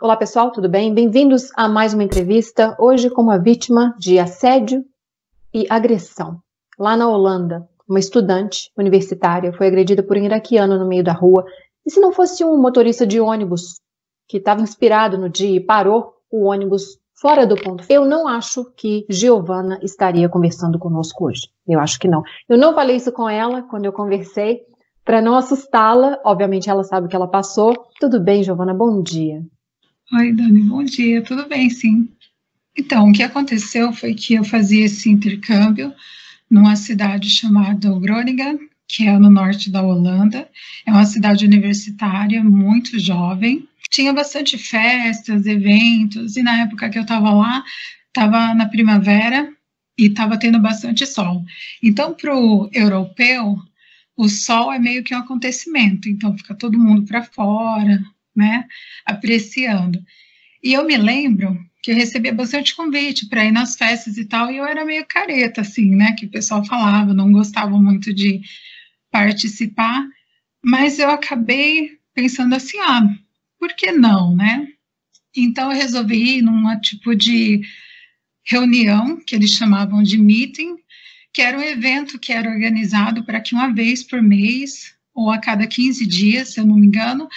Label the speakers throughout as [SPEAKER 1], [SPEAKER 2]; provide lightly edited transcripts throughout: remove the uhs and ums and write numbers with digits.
[SPEAKER 1] Olá pessoal, tudo bem? Bem-vindos a mais uma entrevista, hoje com uma vítima de assédio e agressão. Lá na Holanda, uma estudante universitária foi agredida por um iraquiano no meio da rua, e se não fosse um motorista de ônibus que estava inspirado no dia e parou o ônibus fora do ponto, eu não acho que Giovana estaria conversando conosco hoje. Eu acho que não. Eu não falei isso com ela quando eu conversei, para não assustá-la. Obviamente ela sabe o que ela passou. Tudo bem, Giovana? Bom dia.
[SPEAKER 2] Oi, Dani, bom dia. Tudo bem, sim. Então, o que aconteceu foi que eu fazia esse intercâmbio numa cidade chamada Groningen, que é no norte da Holanda. É uma cidade universitária, muito jovem. Tinha bastante festas, eventos, e na época que eu estava lá, estava na primavera e estava tendo bastante sol. Então, para o europeu, o sol é meio que um acontecimento, então fica todo mundo para fora, né, apreciando. E eu me lembro que eu recebia bastante convite para ir nas festas e tal, e eu era meio careta, assim, né, que o pessoal falava, não gostava muito de participar, mas eu acabei pensando assim, por que não, né? Então eu resolvi ir numa tipo de reunião, que eles chamavam de meeting, que era um evento que era organizado para que uma vez por mês, ou a cada 15 dias, se eu não me engano,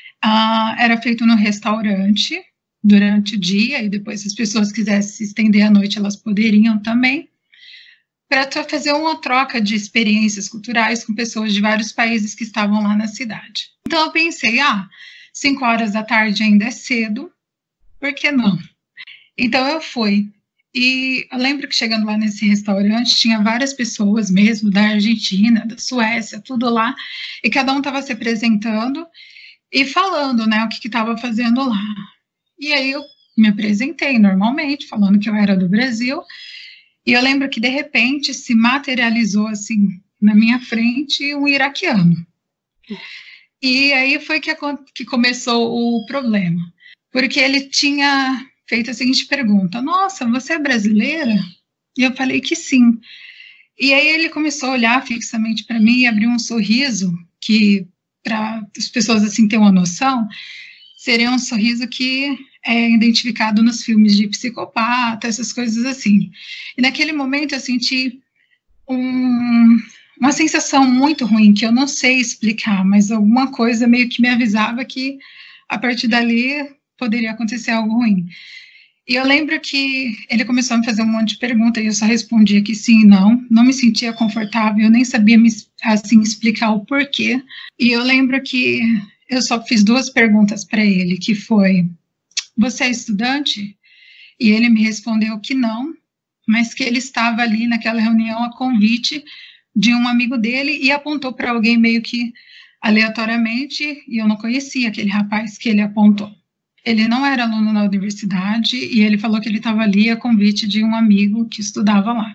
[SPEAKER 2] era feito no restaurante durante o dia, e depois se as pessoas quisessem se estender à noite, elas poderiam também, para fazer uma troca de experiências culturais com pessoas de vários países que estavam lá na cidade. Então eu pensei, 5 horas da tarde ainda é cedo, por que não? Então eu fui. E eu lembro que chegando lá nesse restaurante, tinha várias pessoas mesmo, da Argentina, da Suécia, tudo lá, e cada um estava se apresentando e falando, né, o que estava fazendo lá. E aí eu me apresentei normalmente, falando que eu era do Brasil, e eu lembro que de repente se materializou assim, na minha frente, um iraquiano. E aí foi que começou o problema, porque ele tinha feito a seguinte pergunta: nossa, você é brasileira? E eu falei que sim. E aí ele começou a olhar fixamente para mim e abriu um sorriso que, para as pessoas assim terem uma noção, seria um sorriso que é identificado nos filmes de psicopata, essas coisas assim. E naquele momento eu senti uma sensação muito ruim, que eu não sei explicar, mas alguma coisa meio que me avisava que a partir dali poderia acontecer algo ruim. E eu lembro que ele começou a me fazer um monte de perguntas e eu só respondia que sim e não me sentia confortável, eu nem sabia assim explicar o porquê. E eu lembro que eu só fiz 2 perguntas para ele, que foi: você é estudante? E ele me respondeu que não, mas que ele estava ali naquela reunião a convite de um amigo dele e apontou para alguém meio que aleatoriamente, e eu não conhecia aquele rapaz que ele apontou. Ele não era aluno na universidade e ele falou que ele estava ali a convite de um amigo que estudava lá.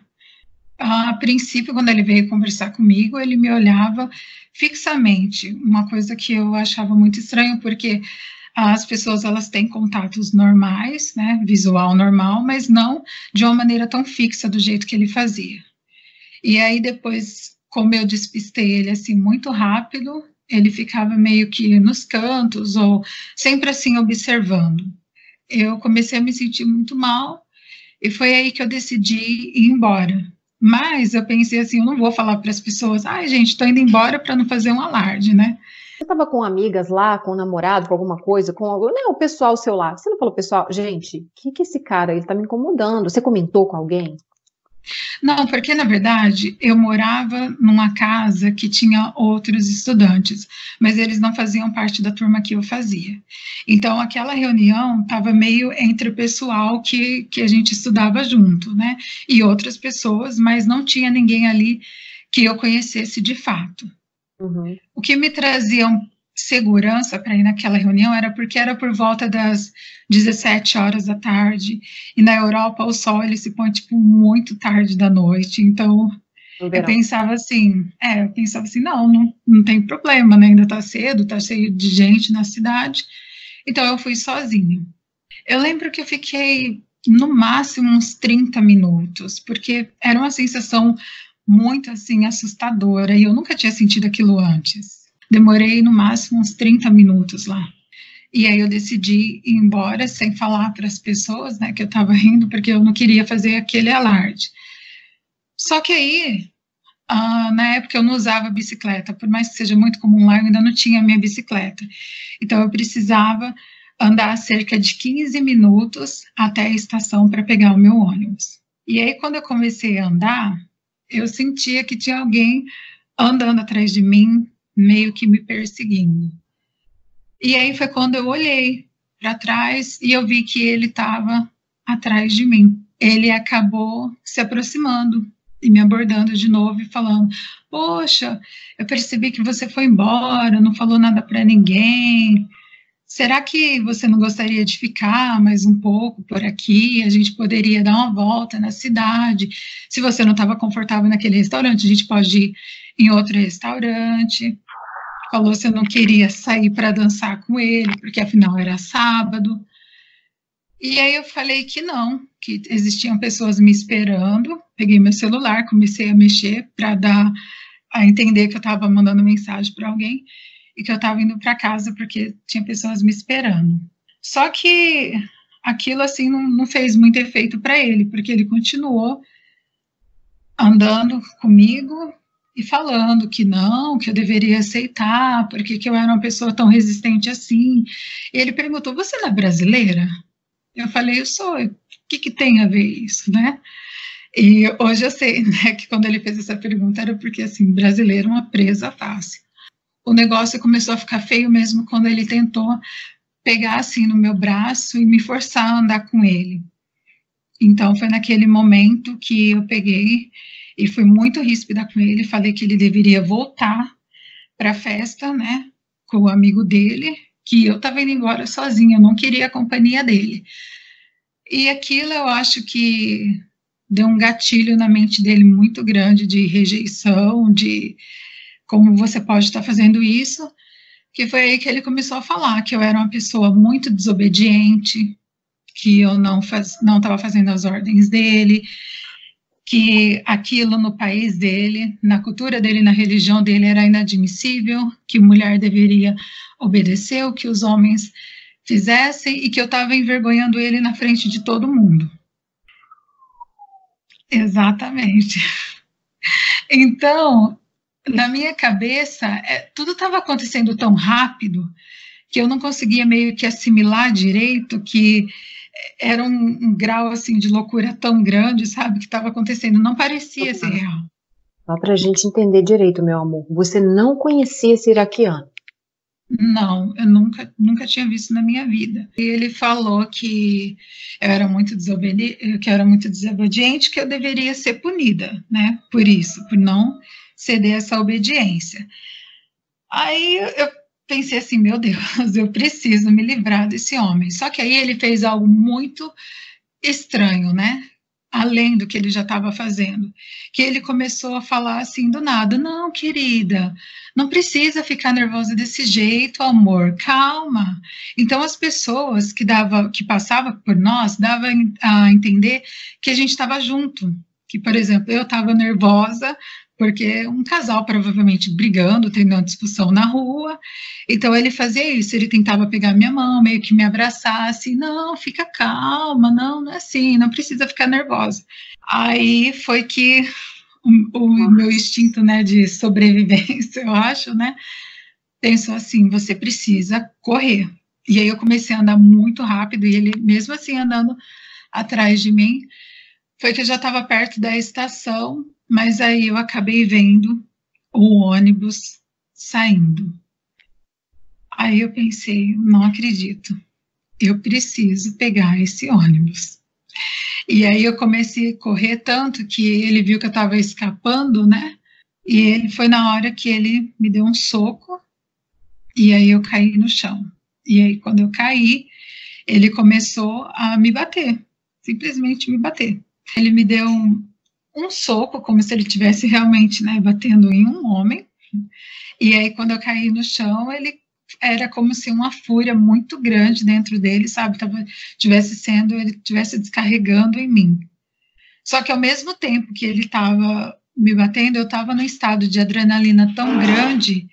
[SPEAKER 2] A princípio, quando ele veio conversar comigo, ele me olhava fixamente, uma coisa que eu achava muito estranho, porque as pessoas, elas têm contatos normais, né, visual normal, mas não de uma maneira tão fixa do jeito que ele fazia. E aí depois, como eu despistei ele assim muito rápido, ele ficava meio que nos cantos ou sempre assim observando. Eu comecei a me sentir muito mal e foi aí que eu decidi ir embora. Mas eu pensei assim, eu não vou falar para as pessoas, gente, estou indo embora para não fazer um alarde, né?
[SPEAKER 1] Você estava com amigas lá, com um namorado, com alguma coisa, com algum... Não, o pessoal seu lá. Você não falou, pessoal, gente, o que esse cara, ele tá me incomodando? Você comentou com alguém?
[SPEAKER 2] Não, porque na verdade eu morava numa casa que tinha outros estudantes, mas eles não faziam parte da turma que eu fazia. Então aquela reunião estava meio entre o pessoal que a gente estudava junto, né? E outras pessoas, mas não tinha ninguém ali que eu conhecesse de fato.
[SPEAKER 1] Uhum.
[SPEAKER 2] O que me trazia segurança para ir naquela reunião era porque era por volta das 17 horas da tarde, e na Europa o sol ele se põe tipo muito tarde da noite, então eu pensava assim, não tem problema, né? Ainda tá cedo, tá cheio de gente na cidade, então eu fui sozinha. Eu lembro que eu fiquei no máximo uns 30 minutos, porque era uma sensação muito assim assustadora, e eu nunca tinha sentido aquilo antes. Demorei no máximo uns 30 minutos lá. E aí eu decidi ir embora sem falar para as pessoas, né, que eu estava indo, porque eu não queria fazer aquele alarde. Só que aí, na época eu não usava bicicleta, por mais que seja muito comum lá, eu ainda não tinha minha bicicleta. Então eu precisava andar cerca de 15 minutos até a estação para pegar o meu ônibus. E aí quando eu comecei a andar, eu sentia que tinha alguém andando atrás de mim, meio que me perseguindo. E aí foi quando eu olhei para trás e eu vi que ele estava atrás de mim. Ele acabou se aproximando e me abordando de novo e falando: poxa, eu percebi que você foi embora, não falou nada para ninguém. Será que você não gostaria de ficar mais um pouco por aqui? A gente poderia dar uma volta na cidade. Se você não estava confortável naquele restaurante, a gente pode ir em outro restaurante. Falou se eu não queria sair para dançar com ele, porque afinal era sábado. E aí eu falei que não, que existiam pessoas me esperando. Peguei meu celular, comecei a mexer para dar a entender que eu estava mandando mensagem para alguém e que eu estava indo para casa porque tinha pessoas me esperando. Só que aquilo assim não fez muito efeito para ele, porque ele continuou andando comigo e falando que não, que eu deveria aceitar, porque que eu era uma pessoa tão resistente assim. E ele perguntou: você não é brasileira? Eu falei: eu sou. O que tem a ver isso, né? E hoje eu sei, né, que quando ele fez essa pergunta era porque, assim, brasileiro é uma presa fácil. O negócio começou a ficar feio mesmo quando ele tentou pegar, assim, no meu braço e me forçar a andar com ele. Então, foi naquele momento que eu peguei e fui muito ríspida com ele, falei que ele deveria voltar para a festa, né, com o amigo dele, que eu estava indo embora sozinha, eu não queria a companhia dele. E aquilo eu acho que deu um gatilho na mente dele muito grande de rejeição, de como você pode estar fazendo isso, que foi aí que ele começou a falar que eu era uma pessoa muito desobediente, que eu não estava fazendo as ordens dele, que aquilo no país dele, na cultura dele, na religião dele era inadmissível, que mulher deveria obedecer o que os homens fizessem e que eu estava envergonhando ele na frente de todo mundo. Exatamente. Então, na minha cabeça, tudo estava acontecendo tão rápido que eu não conseguia meio que assimilar direito que era um grau assim de loucura tão grande, sabe, que estava acontecendo. Não parecia ser real.
[SPEAKER 1] Só para a gente entender direito, meu amor. Você não conhecia esse iraquiano?
[SPEAKER 2] Não, eu nunca tinha visto na minha vida. E ele falou que eu era muito desobediente, que eu deveria ser punida, né, por isso, por não ceder essa obediência. Aí eu pensei assim: meu Deus, eu preciso me livrar desse homem. Só que aí ele fez algo muito estranho, né? Além do que ele já estava fazendo, que ele começou a falar assim do nada: não, querida, não precisa ficar nervosa desse jeito, amor, calma. Então as pessoas que passavam por nós davam a entender que a gente estava junto, que, por exemplo, eu estava nervosa porque um casal provavelmente brigando, tendo uma discussão na rua. Então ele fazia isso, ele tentava pegar minha mão, meio que me abraçar, assim: não, fica calma, não é assim, não precisa ficar nervosa. Aí foi que o meu instinto, né, de sobrevivência, eu acho, né, pensou assim: você precisa correr. E aí eu comecei a andar muito rápido, e ele mesmo assim andando atrás de mim. Foi que eu já estava perto da estação, mas aí eu acabei vendo o ônibus saindo. Aí eu pensei: não acredito, eu preciso pegar esse ônibus. E aí eu comecei a correr tanto que ele viu que eu estava escapando, né? E ele foi na hora que ele me deu um soco, e aí eu caí no chão. E aí quando eu caí, ele começou a me bater, simplesmente me bater. Ele me deu um soco, como se ele estivesse realmente, né, batendo em um homem. E aí, quando eu caí no chão, ele era como se uma fúria muito grande dentro dele, sabe, ele estivesse descarregando em mim. Só que ao mesmo tempo que ele estava me batendo, eu estava num estado de adrenalina tão grande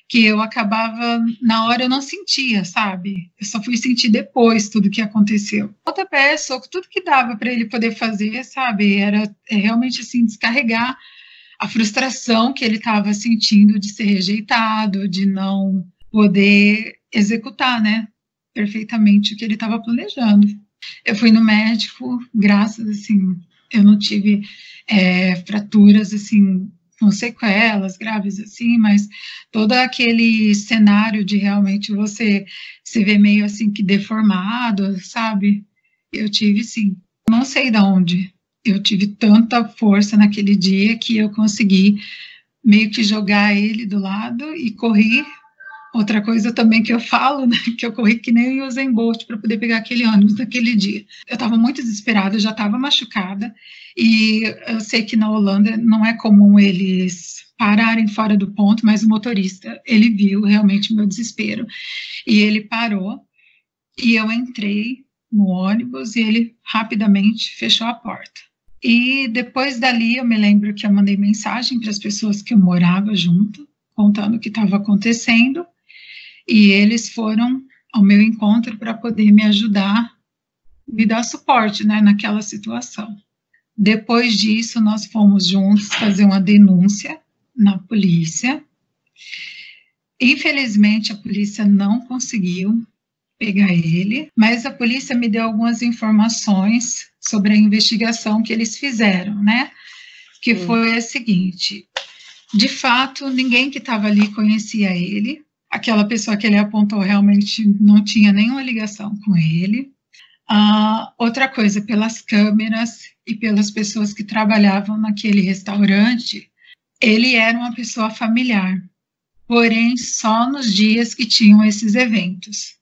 [SPEAKER 2] que eu acabava, na hora eu não sentia, sabe? Eu só fui sentir depois tudo que aconteceu. Outra peça, tudo que dava para ele poder fazer, sabe? Era realmente assim, descarregar a frustração que ele estava sentindo de ser rejeitado, de não poder executar, né, perfeitamente o que ele estava planejando. Eu fui no médico, graças, assim, eu não tive fraturas, assim, com sequelas graves, assim, mas todo aquele cenário de realmente você se ver meio, assim, que deformado, sabe? Eu tive, sim. Não sei de onde eu tive tanta força naquele dia que eu consegui meio que jogar ele do lado e corri. Outra coisa também que eu falo, né, que eu corri que nem o Usain Bolt para poder pegar aquele ônibus naquele dia. Eu estava muito desesperada, eu já estava machucada, e eu sei que na Holanda não é comum eles pararem fora do ponto, mas o motorista, ele viu realmente o meu desespero, e ele parou, e eu entrei no ônibus, e ele rapidamente fechou a porta. E depois dali eu me lembro que eu mandei mensagem para as pessoas que eu morava junto, contando o que estava acontecendo, e eles foram ao meu encontro para poder me ajudar, me dar suporte, né, naquela situação. Depois disso, nós fomos juntos fazer uma denúncia na polícia. Infelizmente, a polícia não conseguiu pegar ele, mas a polícia me deu algumas informações sobre a investigação que eles fizeram, né? Que foi a seguinte: de fato, ninguém que estava ali conhecia ele. Aquela pessoa que ele apontou realmente não tinha nenhuma ligação com ele. Outra coisa, pelas câmeras e pelas pessoas que trabalhavam naquele restaurante, ele era uma pessoa familiar, porém só nos dias que tinham esses eventos.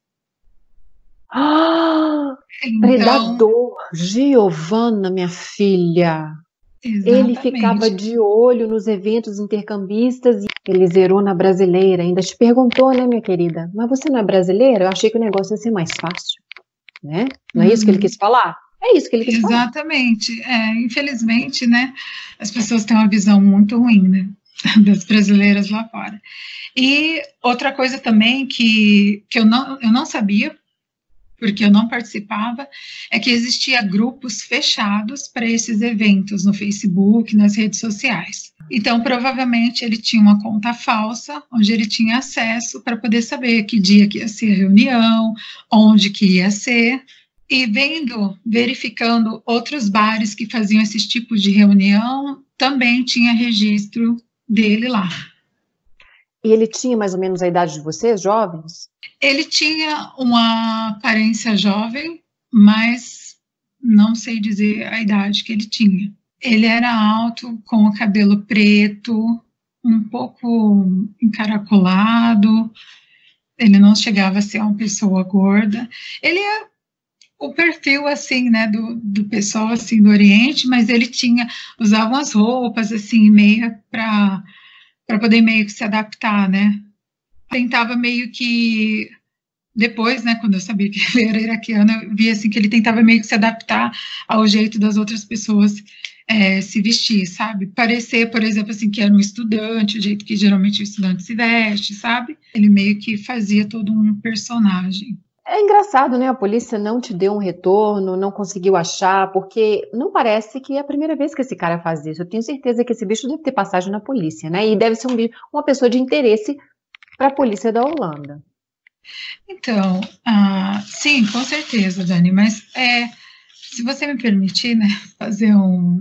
[SPEAKER 1] Então, predador, Giovana, minha filha. Exatamente. Ele ficava de olho nos eventos intercambistas e ele zerou na brasileira. Ainda te perguntou, né, minha querida? Mas você não é brasileira? Eu achei que o negócio ia ser mais fácil, né? Não é isso que ele quis falar? É isso que ele quis falar.
[SPEAKER 2] Exatamente. Infelizmente, né, as pessoas têm uma visão muito ruim, né, das brasileiras lá fora. E outra coisa também que eu não sabia, porque eu não participava, é que existia grupos fechados para esses eventos no Facebook, nas redes sociais. Então, provavelmente, ele tinha uma conta falsa, onde ele tinha acesso para poder saber que dia que ia ser a reunião, onde que ia ser, e verificando outros bares que faziam esses tipos de reunião, também tinha registro dele lá.
[SPEAKER 1] E ele tinha mais ou menos a idade de vocês, jovens?
[SPEAKER 2] Ele tinha uma aparência jovem, mas não sei dizer a idade que ele tinha. Ele era alto, com o cabelo preto, um pouco encaracolado, ele não chegava a ser uma pessoa gorda. Ele é o perfil, assim, né, do pessoal, assim, do Oriente, mas ele usava umas roupas, assim, meio para poder meio que se adaptar, né? Tentava meio que, depois, né, quando eu sabia que ele era iraquiano, eu via assim que ele tentava meio que se adaptar ao jeito das outras pessoas se vestir, sabe? Parecer, por exemplo, assim, que era um estudante, o jeito que geralmente o estudante se veste, sabe? Ele meio que fazia todo um personagem.
[SPEAKER 1] É engraçado, né? A polícia não te deu um retorno, não conseguiu achar, porque não parece que é a primeira vez que esse cara faz isso. Eu tenho certeza que esse bicho deve ter passagem na polícia, né? E deve ser uma pessoa de interesse para a polícia da Holanda.
[SPEAKER 2] Então, sim, com certeza, Dani, mas se você me permitir, né, fazer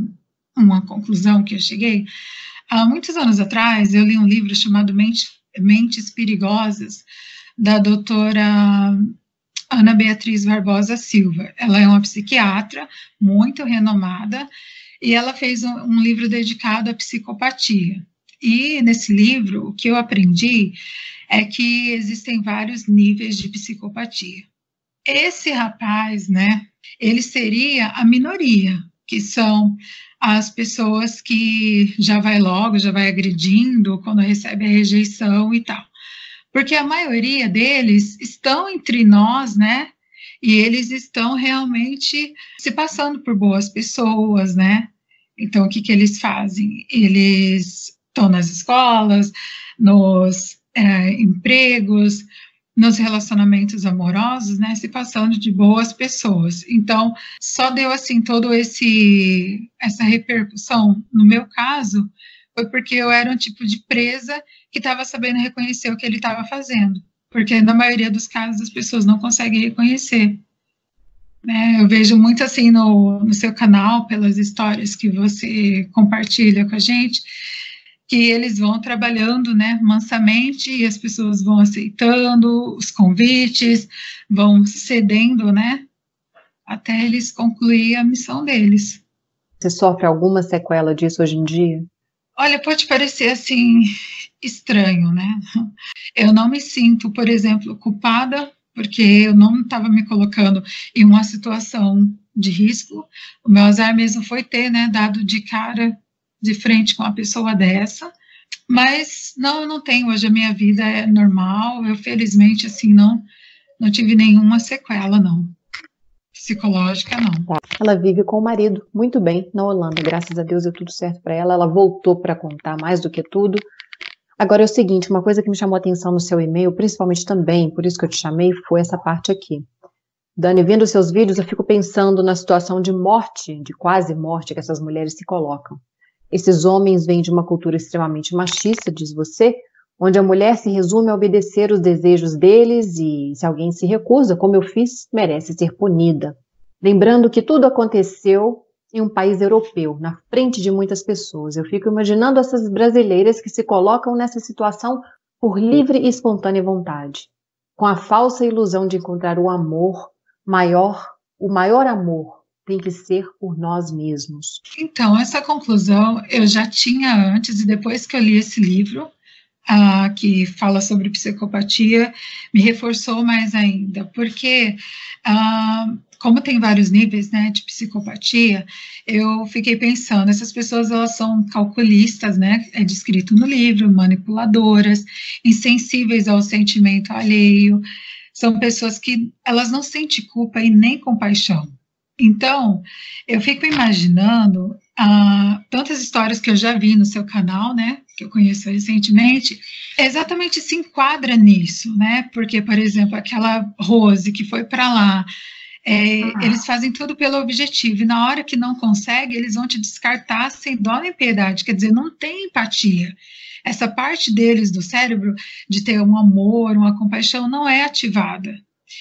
[SPEAKER 2] uma conclusão que eu cheguei, há muitos anos atrás eu li um livro chamado Mentes Perigosas, da doutora Ana Beatriz Barbosa Silva. Ela é uma psiquiatra muito renomada e ela fez um livro dedicado à psicopatia. E nesse livro, o que eu aprendi é que existem vários níveis de psicopatia. Esse rapaz, né, ele seria a minoria, que são as pessoas que já vai agredindo quando recebe a rejeição e tal. Porque a maioria deles estão entre nós, né, e eles estão realmente se passando por boas pessoas, né. Então, o que eles fazem? Eles estão nas escolas, nos empregos, nos relacionamentos amorosos, né, se passando de boas pessoas. Então, só deu assim todo essa repercussão no meu caso foi porque eu era um tipo de presa que estava sabendo reconhecer o que ele estava fazendo, porque na maioria dos casos as pessoas não conseguem reconhecer. Eu vejo muito assim no seu canal, pelas histórias que você compartilha com a gente, que eles vão trabalhando, né, mansamente, e as pessoas vão aceitando os convites, vão cedendo, né, até eles concluir a missão deles.
[SPEAKER 1] Você sofre alguma sequela disso hoje em dia?
[SPEAKER 2] Olha, pode parecer assim estranho, né? Eu não me sinto, por exemplo, culpada, porque eu não estava me colocando em uma situação de risco. O meu azar mesmo foi ter, né, dado de cara de frente com uma pessoa dessa, mas não, eu não tenho, hoje a minha vida é normal, eu felizmente, assim, não tive nenhuma sequela, não, psicológica, não.
[SPEAKER 1] Tá. Ela vive com o marido muito bem na Holanda, graças a Deus deu tudo certo para ela, ela voltou para contar mais do que tudo. Agora é o seguinte, uma coisa que me chamou a atenção no seu e-mail, principalmente também, por isso que eu te chamei, foi essa parte aqui. Dani, vendo seus vídeos, eu fico pensando na situação de morte, de quase morte que essas mulheres se colocam. Esses homens vêm de uma cultura extremamente machista, diz você, onde a mulher se resume a obedecer os desejos deles e se alguém se recusa, como eu fiz, merece ser punida. Lembrando que tudo aconteceu em um país europeu, na frente de muitas pessoas. Eu fico imaginando essas brasileiras que se colocam nessa situação por livre e espontânea vontade, com a falsa ilusão de encontrar o amor maior, o maior amor tem que ser por nós mesmos.
[SPEAKER 2] Então, essa conclusão eu já tinha antes, e depois que eu li esse livro, que fala sobre psicopatia, me reforçou mais ainda, porque como tem vários níveis, né, de psicopatia, eu fiquei pensando, essas pessoas, elas são calculistas, né, é descrito no livro, manipuladoras, insensíveis ao sentimento alheio, são pessoas que elas não sentem culpa e nem compaixão. Então, eu fico imaginando tantas histórias que eu já vi no seu canal, né, que eu conheço recentemente, exatamente se enquadra nisso, né, porque, por exemplo, aquela Rose que foi para lá, eles fazem tudo pelo objetivo, e na hora que não consegue, eles vão te descartar sem dó nem piedade, quer dizer, não tem empatia. Essa parte deles do cérebro, de ter um amor, uma compaixão, não é ativada.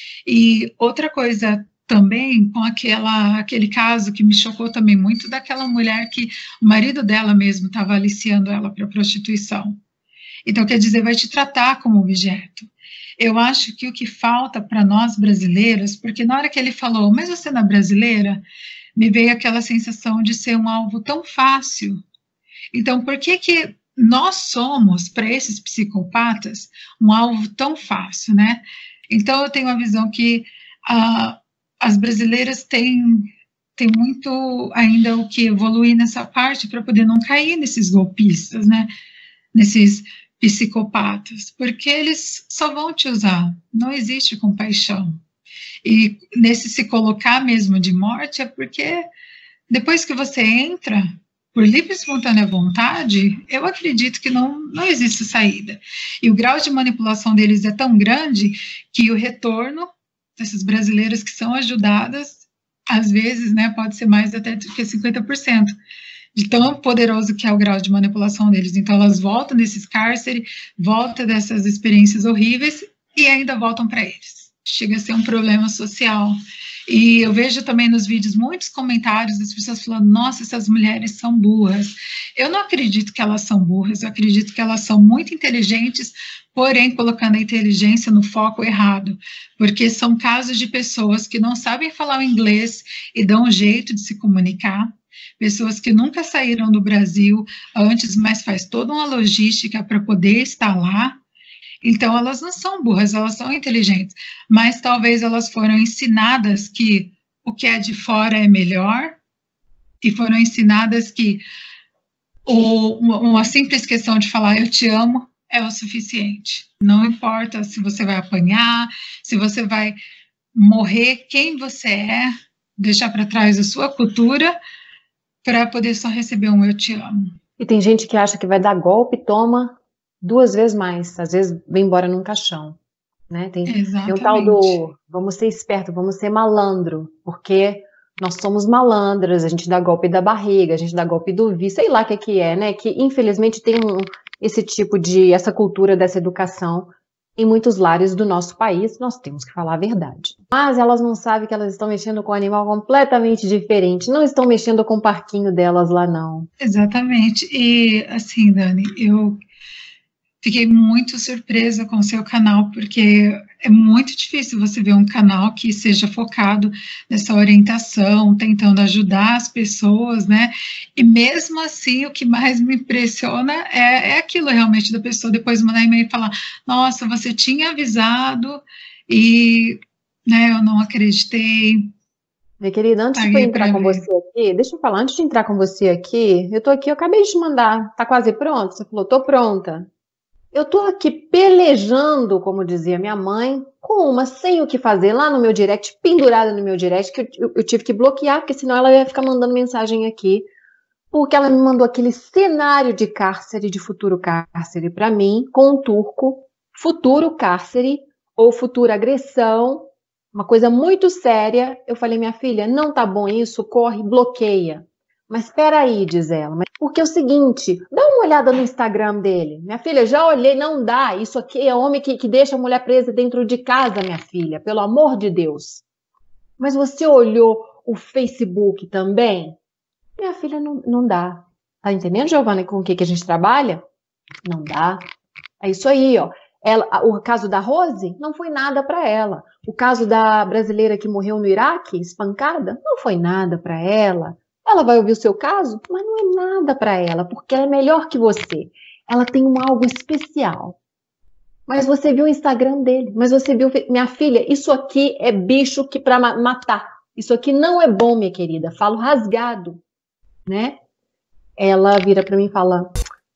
[SPEAKER 2] E outra coisa também, com aquele caso que me chocou também muito, daquela mulher que o marido dela mesmo estava aliciando ela para prostituição. Então, quer dizer, vai te tratar como objeto. Eu acho que o que falta para nós brasileiras, porque na hora que ele falou, mas você não é brasileira, me veio aquela sensação de ser um alvo tão fácil. Então, por que nós somos, para esses psicopatas, um alvo tão fácil, né? Então, eu tenho a visão que as brasileiras têm muito ainda o que evoluir nessa parte para poder não cair nesses golpistas, né? Nesses psicopatas, porque eles só vão te usar, não existe compaixão. E nesse se colocar mesmo de morte é porque depois que você entra, por livre e espontânea vontade, eu acredito que não existe saída. E o grau de manipulação deles é tão grande que o retorno dessas brasileiras que são ajudadas, às vezes, né, pode ser mais até do que 50%, de tão poderoso que é o grau de manipulação deles. Então, elas voltam desses cárceres, voltam dessas experiências horríveis e ainda voltam para eles. Chega a ser um problema social. E eu vejo também nos vídeos muitos comentários das pessoas falando, nossa, essas mulheres são burras. Eu não acredito que elas são burras, eu acredito que elas são muito inteligentes, porém colocando a inteligência no foco errado, porque são casos de pessoas que não sabem falar o inglês e dão um jeito de se comunicar, pessoas que nunca saíram do Brasil antes, mas faz toda uma logística para poder estar lá. Então, elas não são burras, elas são inteligentes, mas talvez elas foram ensinadas que o que é de fora é melhor, e foram ensinadas que uma simples questão de falar eu te amo é o suficiente. Não importa se você vai apanhar, se você vai morrer, quem você é, deixar para trás a sua cultura para poder só receber um eu te amo.
[SPEAKER 1] E tem gente que acha que vai dar golpe, toma, 2 vezes mais, às vezes vem embora num caixão, né? Tem um tal
[SPEAKER 2] Exatamente.
[SPEAKER 1] do vamos ser esperto, vamos ser malandro, porque nós somos malandras, a gente dá golpe da barriga, a gente dá golpe do vício, sei lá o que é, né? Que infelizmente tem esse tipo essa cultura dessa educação em muitos lares do nosso país, nós temos que falar a verdade. Mas elas não sabem que elas estão mexendo com um animal completamente diferente, não estão mexendo com o parquinho delas lá, não.
[SPEAKER 2] Exatamente. E assim, Dani, eu fiquei muito surpresa com o seu canal, porque é muito difícil você ver um canal que seja focado nessa orientação, tentando ajudar as pessoas, né? E mesmo assim, o que mais me impressiona é aquilo realmente da pessoa depois mandar e-mail e falar: nossa, você tinha avisado e, né, eu não acreditei,
[SPEAKER 1] Minha querida, antes de eu
[SPEAKER 2] paguei
[SPEAKER 1] entrar
[SPEAKER 2] para
[SPEAKER 1] com
[SPEAKER 2] ver.
[SPEAKER 1] você aqui, deixa eu falar, antes de entrar com você aqui, eu tô aqui, eu acabei de te mandar, tá quase pronto? Você falou, tô pronta. Eu tô aqui pelejando, como dizia minha mãe, com uma sem o que fazer lá no meu direct, pendurada no meu direct, que eu tive que bloquear, porque senão ela ia ficar mandando mensagem aqui, porque ela me mandou aquele cenário de cárcere, de futuro cárcere para mim, com um turco, futuro cárcere ou futura agressão, uma coisa muito séria. Eu falei, minha filha, não tá bom isso, corre, bloqueia. Mas espera aí, diz ela, porque é o seguinte, dá uma olhada no Instagram dele. Minha filha, já olhei, não dá. Isso aqui é homem que deixa a mulher presa dentro de casa, minha filha, pelo amor de Deus. Mas você olhou o Facebook também? Minha filha, não dá. Tá entendendo, Giovana, com o que a gente trabalha? Não dá. É isso aí, ó. O caso da Rose não foi nada para ela. O caso da brasileira que morreu no Iraque, espancada, não foi nada para ela. Ela vai ouvir o seu caso, mas não é nada para ela, porque ela é melhor que você. Ela tem algo especial. Mas você viu o Instagram dele, mas você viu, minha filha, isso aqui é bicho que para matar. Isso aqui não é bom, minha querida. Falo rasgado, né? Ela vira para mim e fala: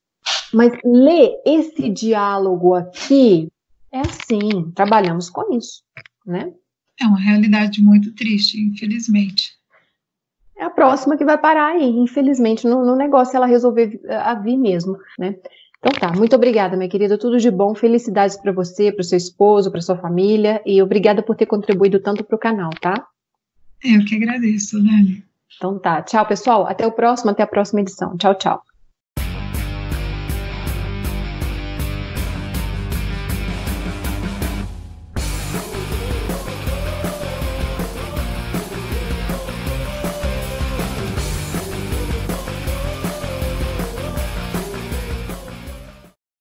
[SPEAKER 1] mas ler esse diálogo aqui é assim, trabalhamos com isso, né?
[SPEAKER 2] É uma realidade muito triste, infelizmente.
[SPEAKER 1] É a próxima que vai parar aí, infelizmente, no negócio ela resolver a vir mesmo, né? Então tá, muito obrigada, minha querida, tudo de bom, felicidades para você, para o seu esposo, para sua família, e obrigada por ter contribuído tanto para o canal, tá?
[SPEAKER 2] Eu que agradeço, Dani.
[SPEAKER 1] Então tá, tchau pessoal, até a próxima edição, tchau, tchau.